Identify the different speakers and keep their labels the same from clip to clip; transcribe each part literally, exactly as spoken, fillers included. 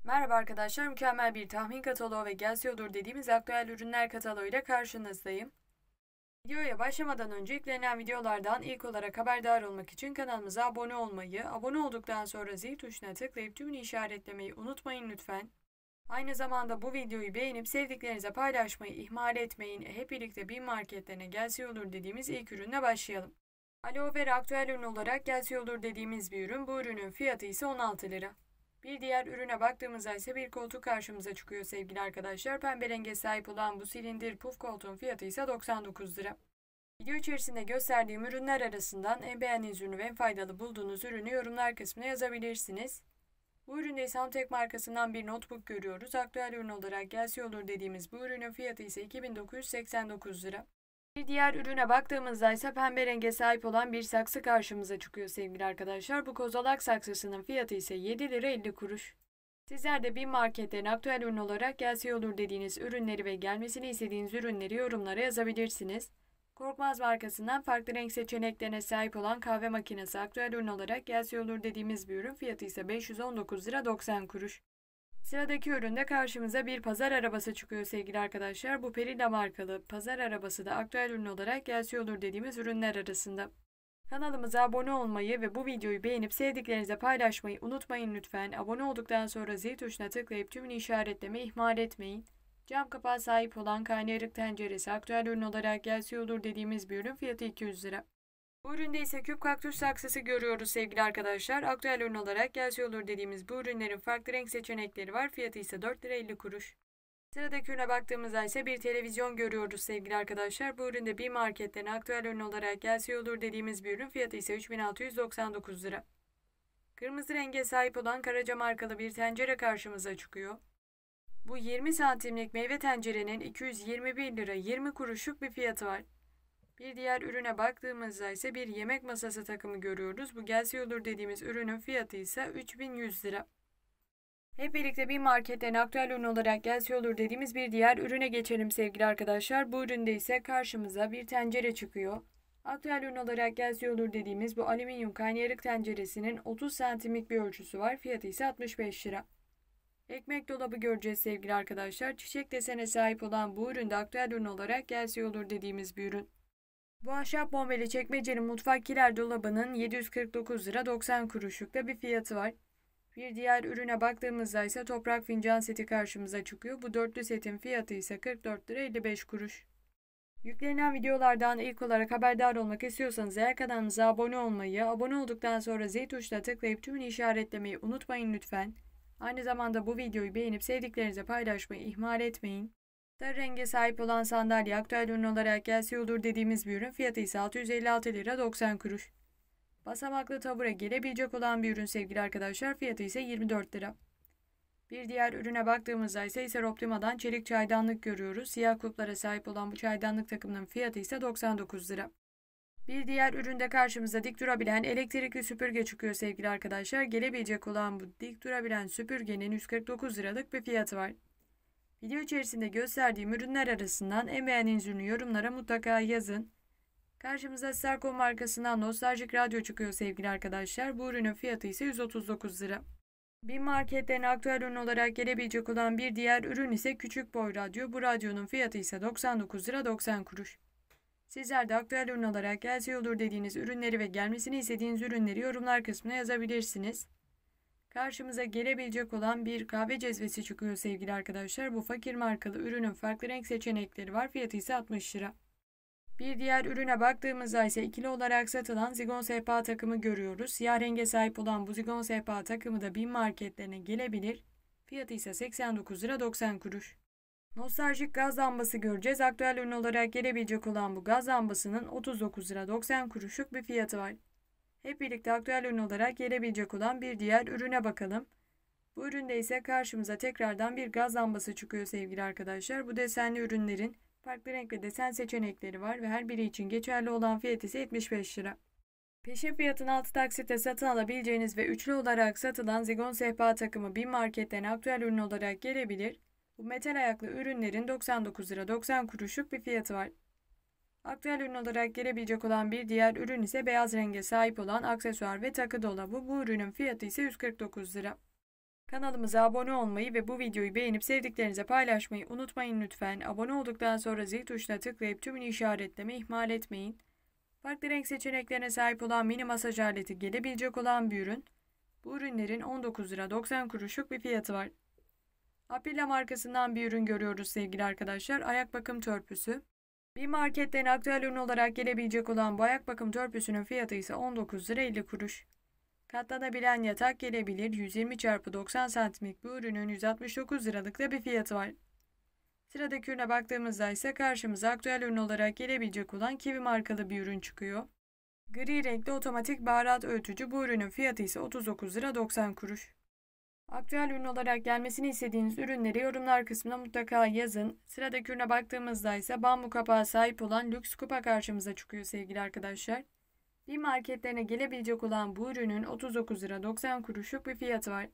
Speaker 1: Merhaba arkadaşlar, mükemmel bir tahmin kataloğu ve gelse olur dediğimiz aktüel ürünler kataloğu ile karşınızdayım. Videoya başlamadan önce yüklenen videolardan ilk olarak haberdar olmak için kanalımıza abone olmayı, abone olduktan sonra zil tuşuna tıklayıp tümünü işaretlemeyi unutmayın lütfen. Aynı zamanda bu videoyu beğenip sevdiklerinize paylaşmayı ihmal etmeyin. Hep birlikte bin marketlerine gelse olur dediğimiz ilk ürünle başlayalım. Aloe vera aktüel ürün olarak gelse olur dediğimiz bir ürün. Bu ürünün fiyatı ise on altı lira. Bir diğer ürüne baktığımızda ise bir koltuk karşımıza çıkıyor sevgili arkadaşlar. Pembe renge sahip olan bu silindir puf koltuğun fiyatı ise doksan dokuz lira. Video içerisinde gösterdiğim ürünler arasından en beğendiğiniz ürünü ve en faydalı bulduğunuz ürünü yorumlar kısmına yazabilirsiniz. Bu üründe Soundtek markasından bir notebook görüyoruz. Aktüel ürün olarak gelse olur dediğimiz bu ürünün fiyatı ise iki bin dokuz yüz seksen dokuz lira. Bir diğer ürüne baktığımızda ise pembe renge sahip olan bir saksı karşımıza çıkıyor sevgili arkadaşlar. Bu kozalak saksısının fiyatı ise yedi lira elli kuruş. Sizler de bin marketlerin aktüel ürün olarak gelse olur dediğiniz ürünleri ve gelmesini istediğiniz ürünleri yorumlara yazabilirsiniz. Korkmaz markasından farklı renk seçeneklerine sahip olan kahve makinesi aktüel ürün olarak gelse olur dediğimiz bir ürün, fiyatı ise beş yüz on dokuz lira doksan kuruş. Sıradaki üründe karşımıza bir pazar arabası çıkıyor sevgili arkadaşlar. Bu Perilla markalı pazar arabası da aktüel ürün olarak gelse olur dediğimiz ürünler arasında. Kanalımıza abone olmayı ve bu videoyu beğenip sevdiklerinize paylaşmayı unutmayın lütfen. Abone olduktan sonra zil tuşuna tıklayıp tümünü işaretlemeyi ihmal etmeyin. Cam kapağı sahip olan karnıyarık tenceresi aktüel ürün olarak gelse olur dediğimiz bir ürün, fiyatı iki yüz lira. Bu üründe ise küp kaktüs saksısı görüyoruz sevgili arkadaşlar. Aktüel ürün olarak gelse olur dediğimiz bu ürünlerin farklı renk seçenekleri var. Fiyatı ise dört lira elli kuruş. Sıradaki ürüne baktığımızda ise bir televizyon görüyoruz sevgili arkadaşlar. Bu üründe bir marketten aktüel ürün olarak gelse olur dediğimiz bir ürün, fiyatı ise üç bin altı yüz doksan dokuz lira. Kırmızı renge sahip olan Karaca markalı bir tencere karşımıza çıkıyor. Bu yirmi santimlik meyve tencerenin iki yüz yirmi bir lira yirmi kuruşluk bir fiyatı var. Bir diğer ürüne baktığımızda ise bir yemek masası takımı görüyoruz. Bu gelse olur dediğimiz ürünün fiyatı ise üç bin yüz lira. Hep birlikte bir marketten aktüel ürün olarak gelse olur dediğimiz bir diğer ürüne geçelim sevgili arkadaşlar. Bu üründe ise karşımıza bir tencere çıkıyor. Aktüel ürün olarak gelse olur dediğimiz bu alüminyum karnıyarık tenceresinin otuz santimlik bir ölçüsü var. Fiyatı ise altmış beş lira. Ekmek dolabı göreceğiz sevgili arkadaşlar. Çiçek desene sahip olan bu üründe aktüel ürün olarak gelse olur dediğimiz bir ürün. Bu ahşap bombeli çekmeceli mutfak kiler dolabının yedi yüz kırk dokuz lira doksan kuruşlukta bir fiyatı var. Bir diğer ürüne baktığımızda ise toprak fincan seti karşımıza çıkıyor. Bu dörtlü setin fiyatı ise kırk dört lira elli beş kuruş. Yüklenen videolardan ilk olarak haberdar olmak istiyorsanız eğer kanalımıza abone olmayı, abone olduktan sonra zil tuşuna tıklayıp tümünü işaretlemeyi unutmayın lütfen. Aynı zamanda bu videoyu beğenip sevdiklerinize paylaşmayı ihmal etmeyin. Sarı renge sahip olan sandalye aktüel ürün olarak gelse olur dediğimiz bir ürün, fiyatı ise altı yüz elli altı lira doksan kuruş. Basamaklı tabure gelebilecek olan bir ürün sevgili arkadaşlar, fiyatı ise yirmi dört lira. Bir diğer ürüne baktığımızda ise Eser Optima'dan çelik çaydanlık görüyoruz. Siyah kulplara sahip olan bu çaydanlık takımının fiyatı ise doksan dokuz lira. Bir diğer üründe karşımıza dik durabilen elektrikli süpürge çıkıyor sevgili arkadaşlar. Gelebilecek olan bu dik durabilen süpürgenin yüz kırk dokuz liralık bir fiyatı var. Video içerisinde gösterdiğim ürünler arasından en beğendiğiniz ürünü yorumlara mutlaka yazın. Karşımıza Starcom markasından nostaljik radyo çıkıyor sevgili arkadaşlar. Bu ürünün fiyatı ise yüz otuz dokuz lira. bin marketlerin aktüel ürün olarak gelebilecek olan bir diğer ürün ise küçük boy radyo. Bu radyonun fiyatı ise doksan dokuz lira doksan kuruş. Sizler de aktüel ürün olarak gelse olur dediğiniz ürünleri ve gelmesini istediğiniz ürünleri yorumlar kısmına yazabilirsiniz. Karşımıza gelebilecek olan bir kahve cezvesi çıkıyor sevgili arkadaşlar. Bu fakir markalı ürünün farklı renk seçenekleri var. Fiyatı ise altmış lira. Bir diğer ürüne baktığımızda ise ikili olarak satılan zigon sehpa takımı görüyoruz. Siyah renge sahip olan bu zigon sehpa takımı da bin marketlerine gelebilir. Fiyatı ise seksen dokuz lira doksan kuruş. Nostaljik gaz lambası göreceğiz. Aktüel ürün olarak gelebilecek olan bu gaz lambasının otuz dokuz lira doksan kuruşluk bir fiyatı var. Hep birlikte aktüel ürün olarak gelebilecek olan bir diğer ürüne bakalım. Bu üründe ise karşımıza tekrardan bir gaz lambası çıkıyor sevgili arkadaşlar. Bu desenli ürünlerin farklı renk ve desen seçenekleri var ve her biri için geçerli olan fiyat ise yetmiş beş lira. Peşin fiyatın altı taksitte satın alabileceğiniz ve üçlü olarak satılan zigon sehpa takımı bin marketten aktüel ürün olarak gelebilir. Bu metal ayaklı ürünlerin doksan dokuz lira doksan kuruşluk bir fiyatı var. Aktüel ürün olarak gelebilecek olan bir diğer ürün ise beyaz renge sahip olan aksesuar ve takı dolabı. Bu ürünün fiyatı ise yüz kırk dokuz lira. Kanalımıza abone olmayı ve bu videoyu beğenip sevdiklerinize paylaşmayı unutmayın lütfen. Abone olduktan sonra zil tuşuna tıklayıp tümünü işaretlemeyi ihmal etmeyin. Farklı renk seçeneklerine sahip olan mini masaj aleti gelebilecek olan bir ürün. Bu ürünlerin on dokuz lira doksan kuruşluk bir fiyatı var. Apilla markasından bir ürün görüyoruz sevgili arkadaşlar. Ayak bakım törpüsü. Bir marketten aktüel ürün olarak gelebilecek olan bu ayak bakım törpüsünün fiyatı ise on dokuz lira elli kuruş. Katlanabilen yatak gelebilir. yüz yirmi çarpı doksan santimlik bu ürünün yüz altmış dokuz liralık da bir fiyatı var. Sıradaki ürüne baktığımızda ise karşımıza aktüel ürün olarak gelebilecek olan Kiwi markalı bir ürün çıkıyor. Gri renkli otomatik baharat öğütücü, bu ürünün fiyatı ise otuz dokuz lira doksan kuruş. Aktüel ürün olarak gelmesini istediğiniz ürünleri yorumlar kısmına mutlaka yazın. Sıradaki ürüne baktığımızda ise bambu kapağı sahip olan lüks kupa karşımıza çıkıyor sevgili arkadaşlar. Bir marketlerine gelebilecek olan bu ürünün otuz dokuz lira doksan kuruşluk bir fiyatı var.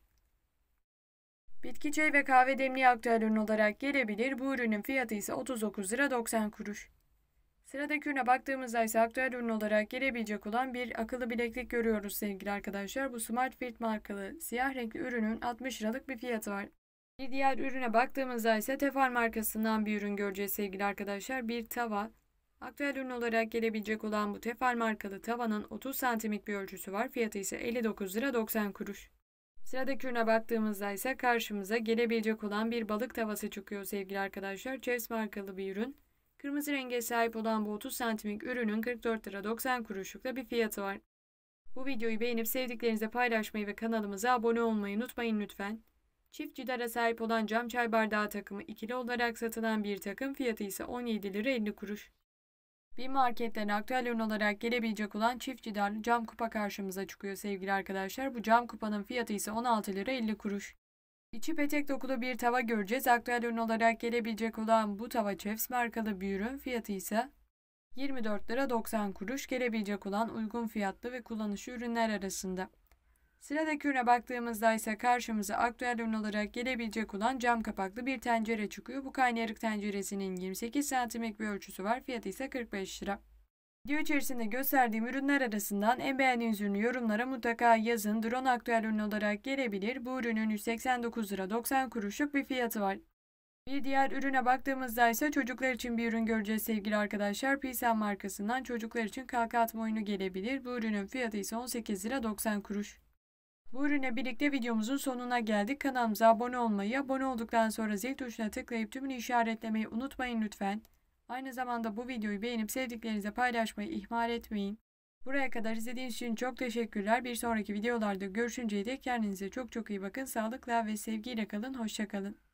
Speaker 1: Bitki çayı ve kahve demliği aktüel ürün olarak gelebilir. Bu ürünün fiyatı ise otuz dokuz lira doksan kuruş. Sıradaki ürüne baktığımızda ise aktüel ürün olarak gelebilecek olan bir akıllı bileklik görüyoruz sevgili arkadaşlar. Bu Smart Fit markalı siyah renkli ürünün altmış liralık bir fiyatı var. Bir diğer ürüne baktığımızda ise Tefal markasından bir ürün göreceğiz sevgili arkadaşlar. Bir tava. Aktüel ürün olarak gelebilecek olan bu Tefal markalı tavanın otuz santimlik bir ölçüsü var. Fiyatı ise elli dokuz lira doksan kuruş. Sıradaki ürüne baktığımızda ise karşımıza gelebilecek olan bir balık tavası çıkıyor sevgili arkadaşlar. Chefs markalı bir ürün. Kırmızı renge sahip olan bu otuz santimlik ürünün kırk dört lira doksan kuruşlukta bir fiyatı var. Bu videoyu beğenip sevdiklerinize paylaşmayı ve kanalımıza abone olmayı unutmayın lütfen. Çift cidara sahip olan cam çay bardağı takımı ikili olarak satılan bir takım, fiyatı ise on yedi lira elli kuruş. Bir marketten aktüel ürün olarak gelebilecek olan çift cidarlı cam kupa karşımıza çıkıyor sevgili arkadaşlar. Bu cam kupanın fiyatı ise on altı lira elli kuruş. İçi petek dokulu bir tava göreceğiz. Aktüel ürün olarak gelebilecek olan bu tava Chefs markalı bir ürün. Fiyatı ise yirmi dört lira doksan kuruş. Gelebilecek olan uygun fiyatlı ve kullanışlı ürünler arasında. Sıradaki ürüne baktığımızda ise karşımıza aktüel ürün olarak gelebilecek olan cam kapaklı bir tencere çıkıyor. Bu kaynarık tenceresinin yirmi sekiz santimlik bir ölçüsü var. Fiyatı ise kırk beş lira. Video içerisinde gösterdiğim ürünler arasından en beğendiğiniz ürünü yorumlara mutlaka yazın. Drone aktüel ürün olarak gelebilir. Bu ürünün yüz seksen dokuz lira doksan kuruşluk bir fiyatı var. Bir diğer ürüne baktığımızda ise çocuklar için bir ürün göreceğiz sevgili arkadaşlar. Pisan markasından çocuklar için kalka atma oyunu gelebilir. Bu ürünün fiyatı ise on sekiz lira doksan kuruş. Bu ürüne birlikte videomuzun sonuna geldik. Kanalımıza abone olmayı, abone olduktan sonra zil tuşuna tıklayıp tümünü işaretlemeyi unutmayın lütfen. Aynı zamanda bu videoyu beğenip sevdiklerinize paylaşmayı ihmal etmeyin. Buraya kadar izlediğiniz için çok teşekkürler. Bir sonraki videolarda görüşünceye dek kendinize çok çok iyi bakın. Sağlıkla ve sevgiyle kalın. Hoşça kalın.